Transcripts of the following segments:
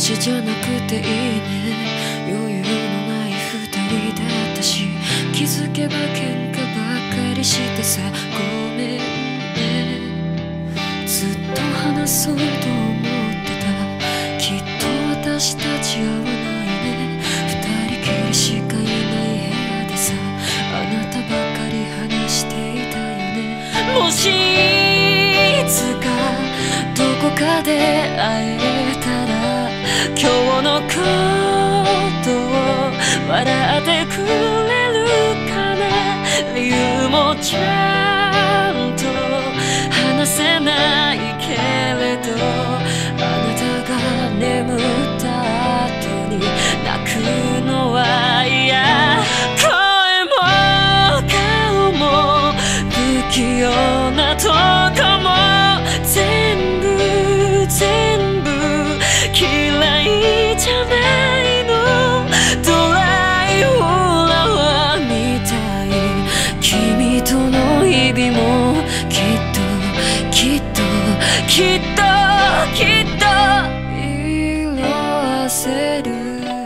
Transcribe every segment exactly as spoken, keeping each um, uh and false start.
じじゃなくていいね。余裕のない二人だったし、気づけば喧嘩ばっかりしてさ、ごめんね。ずっと話そうと思ってた。きっと私たち合わないね。二人きりしかいない部屋でさ、あなたばかり話していたよね。もしいつかどこかで会えたら、今日のことを笑ってくれるかな。理由もちゃんと話せないけれど、あなたが眠った後に泣くのは嫌。声も顔も不器用なとこも全部全部嫌いじゃないの。ドライフラワーみたい。君との日々もきっときっときっときっと色あせる。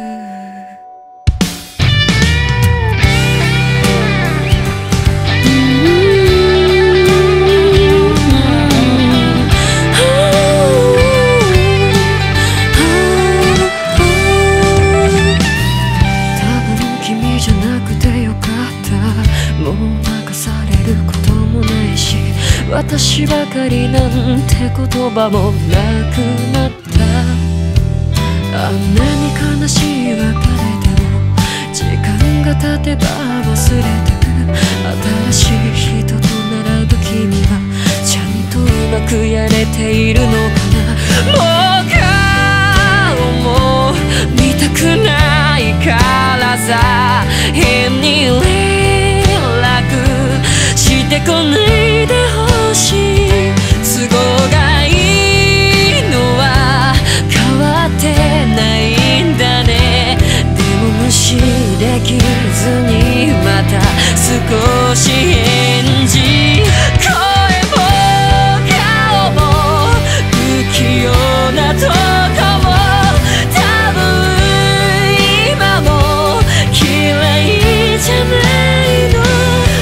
私ばかりなんて言葉もなくなった。あんなに悲しい別れでも時間が経てば忘れてく。新しい人と並ぶ君はちゃんとうまくやれているのかな。もう顔も見たくないからさ、変に連絡してこないでほしい。都合がいいのは変わってないんだね。でも無視できずにまた少し返事。声も顔も不器用なとこも多分今も嫌いじゃないの。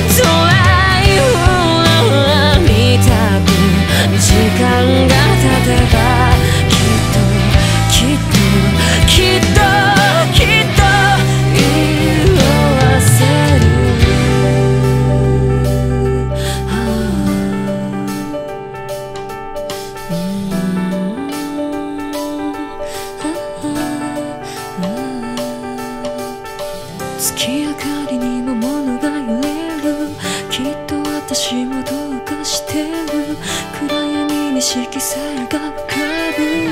時間が経てばきっときっときっときっと色あせる。月明かりにも物が揺れる。きっと私もどうかしてる。暗闇に色彩が浮かぶ。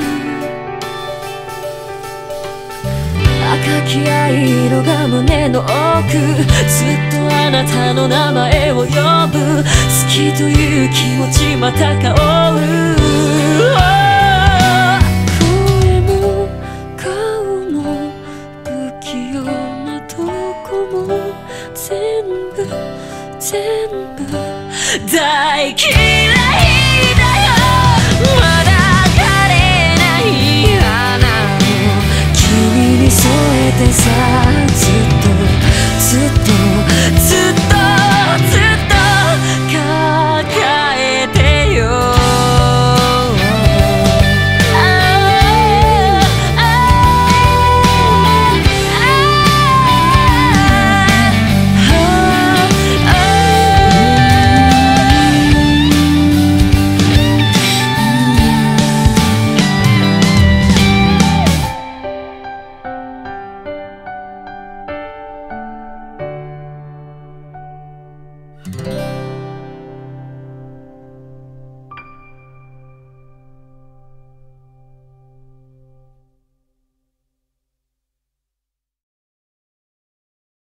赤き藍色が胸の奥。ずっとあなたの名前を呼ぶ。好きという気持ちまた香る。声も顔も不器用なとこも全部全部大嫌いだよ。まだ枯れない花を君に添えてさ、ずっとずっとずっとずっと抱えてよ。